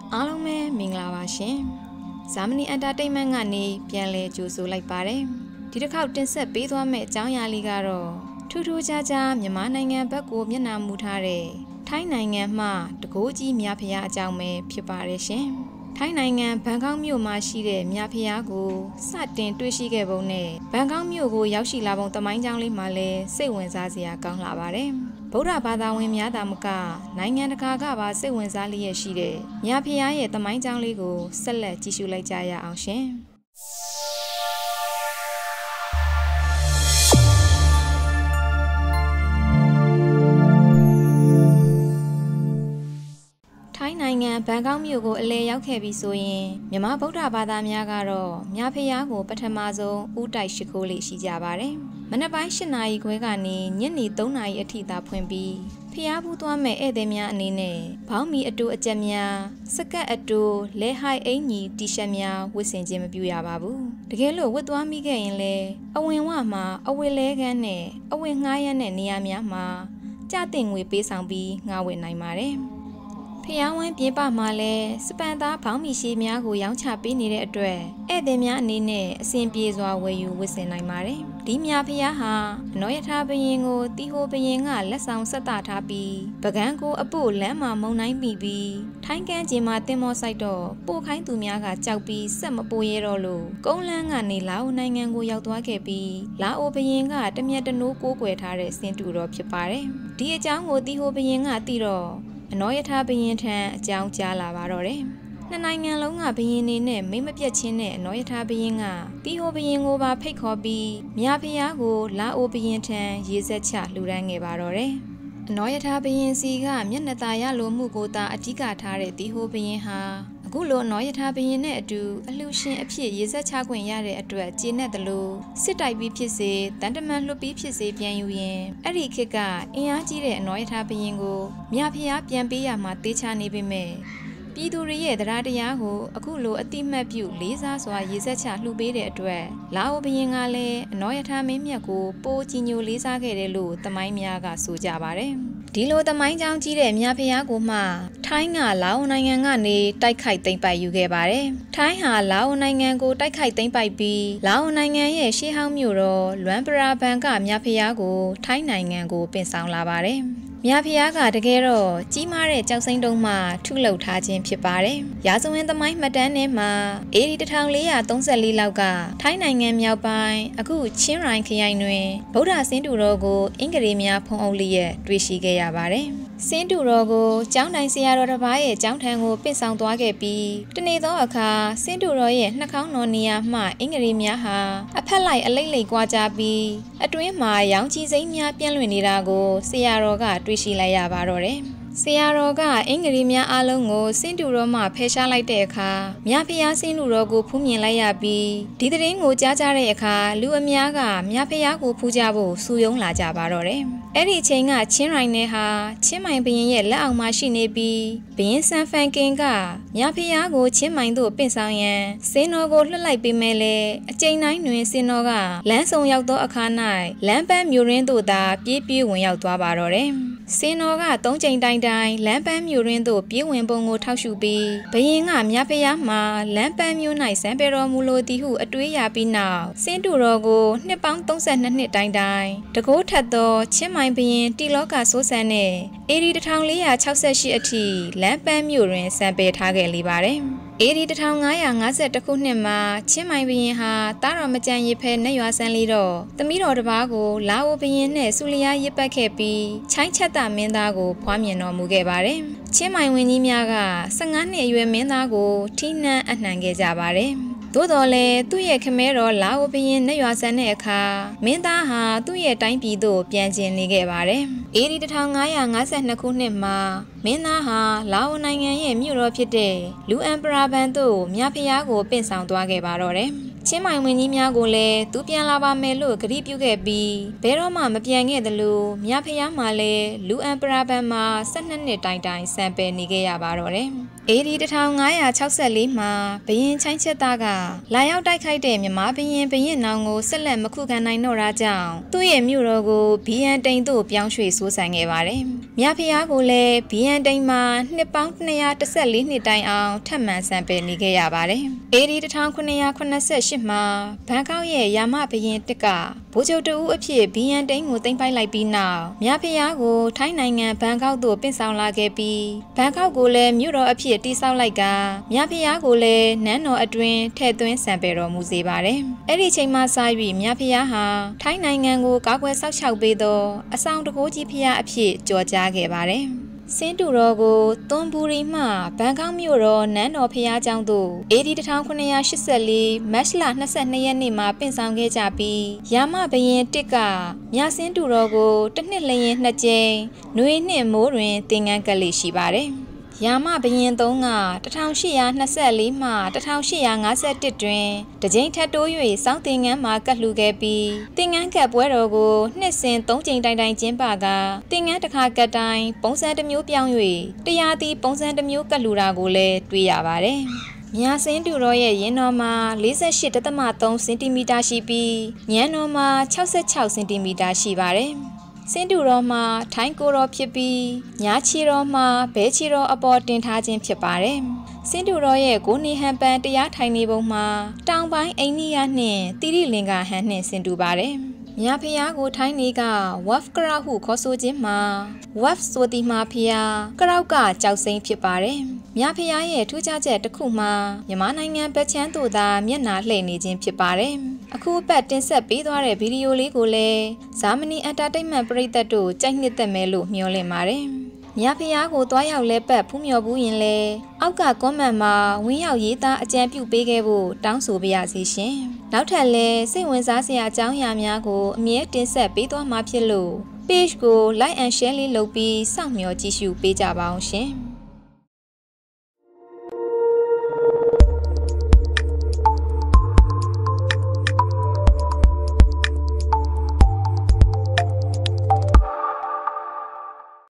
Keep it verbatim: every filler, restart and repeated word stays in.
အားလုံးပဲမင်္ဂလာပါရှင်။ဇာမနီအန်တာတိတ်မန့်ကနေပြန်လည်ကြိုဆိုလိုက်ပါတယ်။ဒီတစ်ခေါက်တင်ဆက်ပေးသွားမယ့်အကြောင်းအရာလေးကတော့ထူးထူးခြားခြားမြန်မာနိုင်ငံဘက်ကိုမျက်နှာမူထားတဲ့ထိုင်းနိုင်ငံမှတကိုးကြီးမြဖျားအကြောင်းပဲဖြစ်ပါတယ်ရှင်။ထိုင်းနိုင်ငံဘန်ကောက်မြို့မှာရှိတဲ့မြဖျားကိုစတင်တွေ့ရှိခဲ့ပုံနဲ့ဘန်ကောက်မြို့ကိုရောက်ရှိလာပုံသမိုင်းကြောင်းလေးမှာလည်းစိတ်ဝင်စားစရာကောင်းလာပါတယ်။ဗုဒ္ဓဘာသာဝင်များသာမကနိုင်ငံတကာကပါစိတ်ဝင်စားလျက်ရှိတဲ့မြဖျားရဲ့သမိုင်းကြောင်းလေးကိုဆက်လက်ကြည့်ရှုလိုက်ကြရအောင်ရှင်။နိုင်ငံဘန်ကောက်မြို့ကိုအလဲရောက်ခဲ့ပြီဆိုရင်မြန်မာဗုဒ္ဓဘာသာများကတော့မြဖျားကိုပထမဆုံးဥတိုက်ရှိခိုးလေးရှိကြပါတယ်။မနက်ပိုင်း၈နာရီခွဲကနေညနေ၃နာရီအထိသာဖွင့်ပြီးဖျားဘူးသွားမဲ့ဧည့်သည်များအနေနဲ့ဘောင်းမီအတူအကျက်များစကတ်အတူလဲဟိုက်အင်ကြီးတီရှပ်များဝတ်ဆင်ခြင်းမပြုရပါဘူး။တကယ်လို့ဝတ်သွားမိခဲ့ရင်လည်းအဝင်ဝမှာအဝတ်လဲခန်းနဲ့အဝတ်ငှားရမ်းတဲ့နေရာများမှာကြတင်ငွေပေးဆောင်ပြီးငှားဝယ်နိုင်ပါတယ်။ဖျားဝင်းပြပမှာလဲစပန်သားဘောင်းမီရှိများကိုရောင်းချပေးနေတဲ့အတွက်ဧည့်သည်များအနေနဲ့အစဉ်ပြေစွာဝယ်ယူဝတ်ဆင်နိုင်ပါတယ်။ဒီမြဖျားဟာအနောယထာဘရင်ကိုတီဟိုဘရင်ကလက်ဆောင်ဆက်တာထားပြီးပကန်းကိုအပို့လမ်းမှာမုံတိုင်းမိပြီးထိုင်းကန်းကျင်မှာတင်မောဆိုင်တော့ပို့ခိုင်းသူများကကြောက်ပြီးဆက်မပို့ရတော့လို့ကုန်းလန်းကနေလာအိုနိုင်ငံကိုရောက်သွားခဲ့ပြီးလာအိုဘရင်ကတမျက်တနိုးကိုးကွယ်ထားတဲ့စင်တူတော်ဖြစ်ပါတယ်။ဒီအကြောင်းကိုတီဟိုဘရင်ကသိတော့အနောယထာဘရင်ထံအကြောင်းကြားလာပါတော့တယ်။နှစ်နိုင်ငံလုံးကဘရင်နေနဲ့မိမပြတ်ချင်းတဲ့အနောယထာဘရင်ကတီဟိုဘရင်ကိုပါဖိတ်ခေါ်ပြီးမြဖျားကိုလာအိုဘရင်ထံရေဆက်ချလှူဒန်းခဲ့ပါတော့တယ်။အနောယထာဘရင်စီကမျက်နှာသာရလိုမှုကိုသာအဓိကထားတဲ့တီဟိုဘရင်ဟာအခုလိုအနောယထာဘရင်နဲ့အတူအလှရှင်အဖြစ်ရေဆက်ချခွင့်ရတဲ့အတွက်ကျေနပ်တယ်လို့စစ်တိုက်ပြီးဖြစ်စေတန်တမန်လွတ်ပြီးဖြစ်စေပြန်ယူရင်အဲ့ဒီခေတ်ကအင်အားကြီးတဲ့အနောယထာဘရင်ကိုမြဖျားပြန်ပေးရမှာတေးချနေပေမဲ့ပြည်သူတွေရဲ့တရားတရားကိုအခုလိုအတိမတ်ပြုလေးစားစွာရေဆက်ချလှူပေးတဲ့အတွက်လာအိုဘရင်ကလည်းအနောယထာမင်းမြတ်ကိုပိုးကြီးညိုလေးစားခဲ့တယ်လို့သမိုင်းများကဆိုကြပါတယ်။ဒီလိုသမိုင်းကြောင်းကြီးတဲ့မြဖျားကိုမှထိုင်းကလာအိုနိုင်ငံကနေတိုက်ခိုက်သိမ်းပိုက်ယူခဲ့ပါတယ်။ထိုင်းဟာလာအိုနိုင်ငံကိုတိုက်ခိုက်သိမ်းပိုက်ပြီးလာအိုနိုင်ငံရဲ့ရှေးဟောင်းမြို့တော်လွမ်ပရာဘန်ကမြဖျားကိုထိုင်းနိုင်ငံကိုပင်ဆောင်လာပါတယ်။မြဖျားကတကယ်တော့ကြီးမားတဲ့ကြောက်စိမ့်တုံးမှထုလုပ်ထားခြင်းဖြစ်ပါတယ်။ရာဇဝင်သမိုင်းမှတ်တမ်းထဲမှာအေဒီတစ်ထောင်လေးရာသုံးဆယ်လေးလောက်ကထိုင်းနိုင်ငံမြောက်ပိုင်းအခုချင်းရိုင်ခရိုင်တွင်ဗုဒ္ဓဆင်းတုတော်ကိုအင်္ဂလိပ်များဖုံးအုပ်လျက်တွေ့ရှိခဲ့ရပါတယ်။ဆင်းတုတော်ကိုကျောင်းတိုင်ဆရာတော်တစ်ပါးရဲ့ကျောင်းထံကိုပင့်ဆောင်သွားခဲ့ပြီးတနေ့သောအခါဆင်းတုတော်ရဲ့နှာခေါင်းတော်နေရာမှအင်္ဂလိပ်များဟာအဖက်လိုက်အလိမ့်လိမ့်ကွာကြပြီးအတွင်းမှာရောင်ချီစိမ့်များပြန့်လွင့်နေတာကိုဆရာတော်ကတွေ့ရှိလိုက်ရပါတော့တယ်။ဆရာတော်ကအင်္ဂလိပ်များအားလုံးကိုစင်တူတော်မှဖယ်ရှားလိုက်တဲ့အခါမြဖျားစင်တူတော်ကိုဖူးမြင်လိုက်ရပြီးဒီသတင်းကိုကြားကြတဲ့အခါလူအများကမြဖျားကိုဖူးကြဖို့စုယုံလာကြပါတော့တယ်။အဲ့ဒီအချိန်ကချင်းရိုင်နယ်ဟာချင်းမိုင်ဘရင်ရဲ့လက်အောက်မှာရှိနေပြီးဘရင်ဆန်ဖန်ကင်ကမြဖျားကိုချင်းမိုင်သို့ပင့်ဆောင်ရန်စင်တော်ကိုလွှတ်လိုက်ပေးမယ်လေအချိန်တိုင်းတွင်စင်တော်ကလမ်းဆောင်ရောက်သောအခါ၌လမ်းပန်းမြို့ရင်းသို့သာပြေးပြေးဝင်ရောက်သွားပါတော့တယ်။စင်တော်ကသုံးချိန်တိုင်းတိုင်းလမ်းပန်းမြို့ရင်းသို့ပြေးဝင်ပုံကိုထောက်ရှုပြီးဘရင်ကမြဖျားမှာလမ်းပန်းမြို့၌စံပေတော်မူလိုသည်ဟုအတွေးရပြီးနောက်စင်တူတော်ကိုနှစ်ပေါင်းသုံးဆယ်နှစ်နှစ်တိုင်းတိုင်းတကိုးထက်သောချင်းမိုင်ဘရင်တီလောကစိုးစံနဲ့အေဒီတစ်ထောင်လေးရာ၆ဆ၈အထိလမ်းပန်းမြို့တွင်စံပေထားခဲ့လေပါတယ်။အေဒီတစ်ထောင်ငါးရာငါးဆယ်ခုနှစ်မှာချင်းမိုင်ဘရင်ဟာတားတော်မကြံရစ်ဖဲနဲ့ရွာဆန်းလေးတော့သမီးတော်တစ်ပါးကိုလာအိုဘရင်နဲ့ဆူလျားရစ်ပတ်ခဲ့ပြီးချိုင်းချက်တာမင်းသားကိုဖွားမြင်တော်မူခဲ့ပါတယ်။ချင်းမိုင်ဝင်းကြီးများက၁၅နှစ်အရွယ်မင်းသားကိုထိနှံအနှံခဲ့ကြပါတယ်။သို့တော်လည်းသူ့ရဲ့ခမဲတော်လာအိုဘရင်နဲ့ရွာဆန်းတဲ့အခါမင်းသားဟာသူ့ရဲ့တိုင်းပြည်သို့ပြန်ကျင်နေခဲ့ပါတယ်။အေဒီတစ်ထောင်ငါးရာငါးဆယ်နှစ်ခုနှစ်မှာမင်းသားဟာလာအိုနိုင်ငံရဲ့မြို့တော်ဖြစ်တဲ့လူအမ်ပရာဘန်သို့မြဖျားကိုပင့်ဆောင်သွားခဲ့ပါတော့တယ်။ချင်းမိုင်ဝင်ကြီးများကိုလည်းသူပြန်လာပါမယ်လို့ကတိပြုခဲ့ပြီးဘဲတော့မှမပြန်ခဲ့သလိုမြဖျားမှလည်းလူအန်ပရာဘန်မှာ၁၂နှစ်တိုင်တိုင်စံပယ်နေခဲ့ရပါတော့တယ်။အေဒီတစ်ထောင်ငါးရာခြောက်ဆယ်လေးမှာဘရင်ချိုင်းချက်သားကလာရောက်တိုက်ခိုက်တဲ့မြမဘရင်ဘရင်နောင်ကိုဆက်လက်မခုခံနိုင်တော့တာကြောင့်သူ့ရဲ့မြို့တော်ကိုဘီယန်တိန်သို့ပြောင်းရွှေ့ဆိုးဆန်ခဲ့ပါတယ်။မြဖျားကိုလည်းဘီယန်တိန်မှာနှစ်ပေါင်း၂၁၄နှစ်တိုင်အောင်ထပ်မံစံပယ်နေခဲ့ရပါတယ်။အေဒီတစ်ထောင်ခုနှစ်ရာခုနှစ်ဆယ်ရှစ်မှာဘန်ကောက်ရဲ့ယာမဘရင်တစ်ကဗိုလ်ချုပ်တဦးအဖြစ်ဘီယန်တိန်ကိုသိမ်းပိုက်လိုက်ပြီးနောက်မြဖျားကိုထိုင်းနိုင်ငံဘန်ကောက်သို့ပင့်ဆောင်လာခဲ့ပြီးဘန်ကောက်ကိုလည်းမြို့တော်အဖြစ်တည်ဆောက်လိုက်ကမြဖျားကိုလည်းနန်းတော်အတွင်းထည့်သွင်းစံပယ်တော်မူစေပါတယ်။အဲ့ဒီချိန်မှစ၍မြဖျားဟာထိုင်းနိုင်ငံကိုကာကွယ်ဆောက်ရှောက်ပေးသောအဆောင်တကိုးကြီးဖျားအဖြစ်ကြော်ကြားခဲ့ပါတယ်။စင်းတူတော်ကိုသွန်ဘူရီမှဘန်ကောက်မြို့တော်နန်းတော်ဖျားကျောင်းသို့အေဒီတစ်ထောင်ခုနှစ်ရာရှစ်ဆယ်လေးမတ်လ၂၂ရက်နေ့မှာပင့်ဆောင်ခဲ့ကြပြီးယာမဘရင်တစ်ကမြစင်းတူတော်ကိုတစ်နှစ်လျင်နှစ်ကြိမ်ຫນွေနှစ်မိုးတွင်သင်္ကန်းကပ်လေးရှိပါတယ်။ယာမဘရင်သုံးက၁၈၂၄မှ၁၈၅၁တွင်တကြိမ်ထပ်တိုး၍စောင်းသင်္ကန်းမှာကတ်လှူခဲ့ပြီးသင်္ကန်းကပ်ပွဲတော်ကိုနှစ်စဉ်သုံးကြိမ်တိုင်တိုင်ကျင်းပကသင်္ကန်းတစ်ခါကတ်တိုင်းပုံစံတစ်မျိုးပြောင်း၍တရားသည့်ပုံစံတစ်မျိုးကတ်လှူတာကိုလည်းတွေ့ရပါတယ်။မြစင်းတူတော်ရဲ့ရင်တော်မှာ၄၈ဒသမ၃စင်တီမီတာရှိပြီးညံတော်မှာ၆၆စင်တီမီတာရှိပါတယ်။စင်းတူတော်မှာထိုင်းကိုတော်ဖြစ်ပြီးညာချီတော်မှာဘဲချီတော်အပေါ်တင်ထားခြင်းဖြစ်ပါတယ်။စင်းတူတော်ရဲ့ကိုနေဟန်ပန်တရားထိုင်နေပုံမှာတောင်ပိုင်းအိန္ဒိယနှင့်တိရိလင်္ကာဟန်နှင့်စင်တူပါတယ်။မြဖျားကိုထိုင်းနေကဝက်ဖ်ကရောက်ဟုခေါ်ဆိုခြင်းမှာဝက်ဖ်ဆိုတီမာဖျားကရောက်ကကြောက်စိမ့်ဖြစ်ပါတယ်။မြဖျားရဲ့ထူးခြားချက်တစ်ခုမှာမြန်မာနိုင်ငံဗချမ်းသို့သာမျက်နှာလှည့်နေခြင်းဖြစ်ပါတယ်။အခုအပတ်တင်ဆက်ပေးသွားတဲ့ဗီဒီယိုလေးကိုလည်းဇာမနီအန်တာတိတ်မန့်ပရိသတ်တို့ကြိုက်နှစ်သက်မယ်လို့မျှော်လင့်ပါတယ်။မြဖျားကိုတွားရောက်လဲပတ်ဖူးမြော်ဘူးရင်လဲအောက်ကကွန်မန့်မှာဝင်းရောက်ရေးသားအကြံပြုပေးခဲ့ဖို့တောင်းဆိုပါရစေရှင်။နောက်ထပ်လဲစိတ်ဝင်စားစရာအကြောင်းအရာများကိုအမြဲတင်ဆက်ပေးသွားမှာဖြစ်လို့ page ကို like and share လေးလုပ်ပြီးစောင့်မျှော်ကြည့်ရှုပေးကြပါအောင်ရှင်။